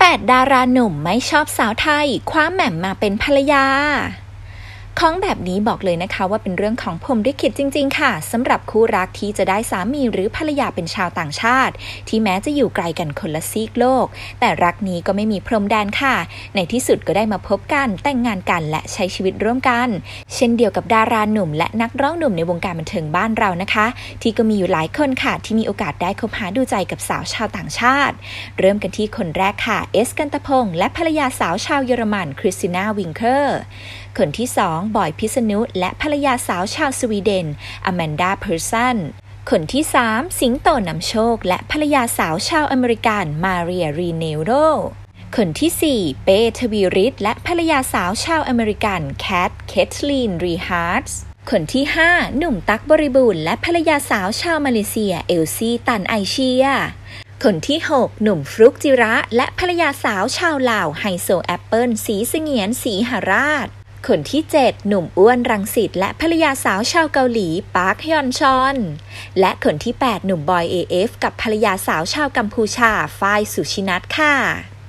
8 ดาราหนุ่มไม่ชอบสาวไทยคว้าแหม่มมาเป็นภรรยาของแบบนี้บอกเลยนะคะว่าเป็นเรื่องของพรหมลิขิตจริงๆค่ะสำหรับคู่รักที่จะได้สามีหรือภรรยาเป็นชาวต่างชาติที่แม้จะอยู่ไกลกันคนละซีกโลกแต่รักนี้ก็ไม่มีพรมแดนค่ะในที่สุดก็ได้มาพบกันแต่งงานกันและใช้ชีวิตร่วมกันเช่นเดียวกับดาราหนุ่มและนักร้องหนุ่มในวงการบันเทิงบ้านเรานะคะที่ก็มีอยู่หลายคนค่ะที่มีโอกาสได้คบหาดูใจกับสาวชาวต่างชาติเริ่มกันที่คนแรกค่ะเอสกันตพงษ์และภรรยาสาวชาวเยอรมันคริสติน่าวิงเคอร์คนที่2บอยพิษณุและภรรยาสาวชาวสวีเดนอแมนดาเพอร์สันคนที่3สิงโตนำโชคและภรรยาสาวชาวอเมริกันมาเรียรีเนโรคนที่4เป้ทวีฤทธิ์และภรรยาสาวชาวอเมริกันแคทเคทลีนรีฮาร์ตส์คนที่5หนุ่มตั๊กบริบูรณ์และภรรยาสาวชาวมาเลเซียเอลซี่ตันไอเชียคนที่6หนุ่มฟลุกจิระและภรรยาสาวชาวลาวไฮโซแอปเปิลศรีเสงียนศรีหราชคนที่7หนุ่มอ้วนรังสิตและภรรยาสาวชาวเกาหลีปาร์คฮยอนชอนและคนที่8หนุ่มบอย AF กับภรรยาสาวชาวกัมพูชาฝ้ายสุชินัทค่ะ